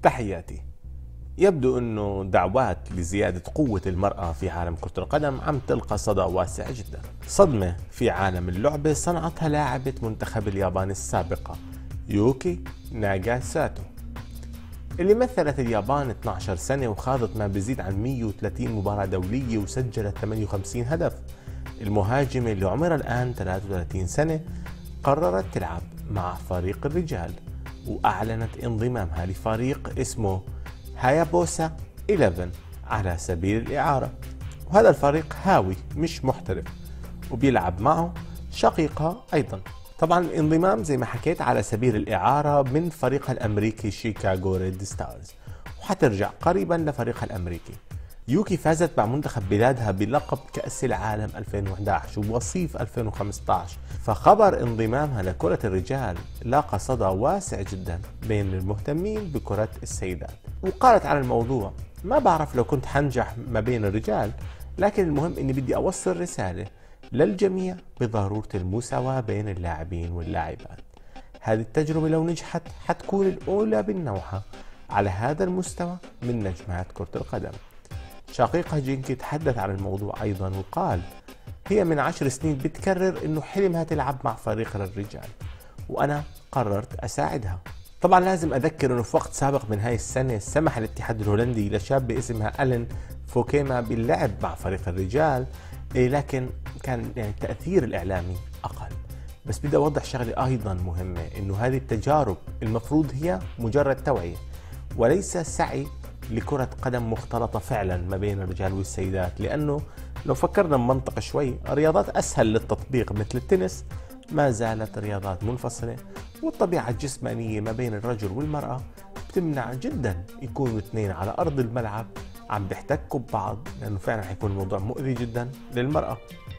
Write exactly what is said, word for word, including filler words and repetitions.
تحياتي. يبدو أنه دعوات لزيادة قوة المرأة في عالم كرة القدم عم تلقى صدى واسع جدا. صدمة في عالم اللعبة صنعتها لاعبة منتخب اليابان السابقة يوكي ناغاساتو، اللي مثلت اليابان اثنتي عشرة سنة وخاضت ما بيزيد عن مئة وثلاثين مباراة دولية وسجلت ثمانية وخمسين هدف. المهاجمة اللي عمرها الآن ثلاثة وثلاثين سنة قررت تلعب مع فريق الرجال، وأعلنت انضمامها لفريق اسمه هايابوسا إحدى عشر على سبيل الإعارة، وهذا الفريق هاوي مش محترف وبيلعب معه شقيقها أيضا. طبعا الانضمام زي ما حكيت على سبيل الإعارة من فريقها الأمريكي شيكاغو ريد ستارز، وحترجع قريبا لفريقها الأمريكي. يوكي فازت مع منتخب بلادها بلقب كأس العالم ألفين وأحد عشر ووصيف ألفين وخمسة عشر، فخبر انضمامها لكرة الرجال لاقى صدى واسع جدا بين المهتمين بكرة السيدات. وقالت عن الموضوع: ما بعرف لو كنت حنجح ما بين الرجال، لكن المهم اني بدي اوصل رسالة للجميع بضرورة المساواة بين اللاعبين واللاعبات. هذه التجربة لو نجحت حتكون الأولى بنوعها على هذا المستوى من نجمات كرة القدم. شقيقها جينكي تحدث عن الموضوع أيضا وقال: هي من عشر سنين بتكرر إنه حلمها تلعب مع فريق للرجال، وأنا قررت أساعدها. طبعا لازم أذكر إنه في وقت سابق من هاي السنة سمح الاتحاد الهولندي لشابة اسمها ألين فوكيما باللعب مع فريق الرجال، لكن كان يعني التأثير الإعلامي أقل. بس بدي أوضح شغلة أيضا مهمة، إنه هذه التجارب المفروض هي مجرد توعية وليس سعي لكرة قدم مختلطة فعلا ما بين الرجال والسيدات، لأنه لو فكرنا بمنطق شوي رياضات أسهل للتطبيق مثل التنس ما زالت رياضات منفصلة، والطبيعة الجسمانية ما بين الرجل والمرأة بتمنع جدا يكونوا اثنين على أرض الملعب عم بيحتكوا ببعض، لأنه فعلا حيكون الموضوع مؤذي جدا للمرأة.